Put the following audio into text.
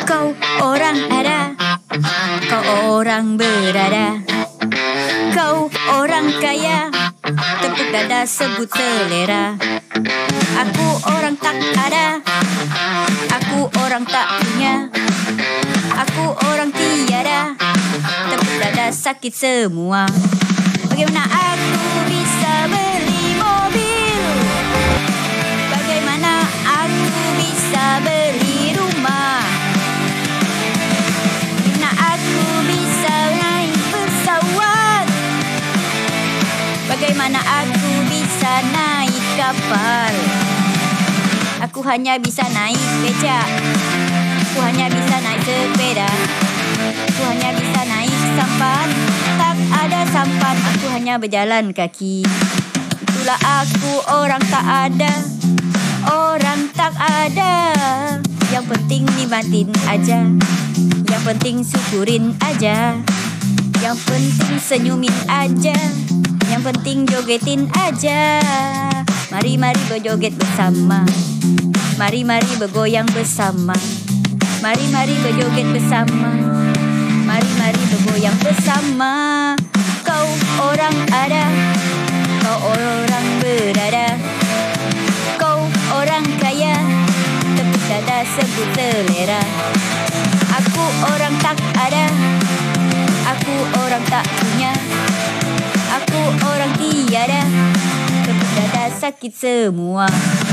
Kau orang ada, kau orang berada. Kau orang kaya, tepuk dada sebut selera. Aku orang tak ada, aku orang tak punya. Aku orang tiada, tepuk dada sakit semua. Bagaimana aku bisa beli mobil? Bagaimana aku bisa beli rumah? Bagaimana aku bisa naik pesawat? Bagaimana aku bisa naik kapal? Aku hanya bisa naik becak. Aku hanya bisa naik sepeda. Aku hanya bisa naik sampan. Tak ada sampan, aku hanya berjalan kaki. Itulah aku, orang tak ada, orang tak ada. Yang penting nikmatin aja, yang penting syukurin aja, yang penting senyumin aja, yang penting jogetin aja. Mari-mari berjoget bersama, mari-mari bergoyang bersama, mari-mari berjoget bersama, mari-mari bergoyang bersama. Kau orang ada, kau orang berada. Kau orang kaya, tepuk dada sebut selera. Aku orang tak ada, aku orang tak punya. Aku orang tiada, tepuk dada sakit semua.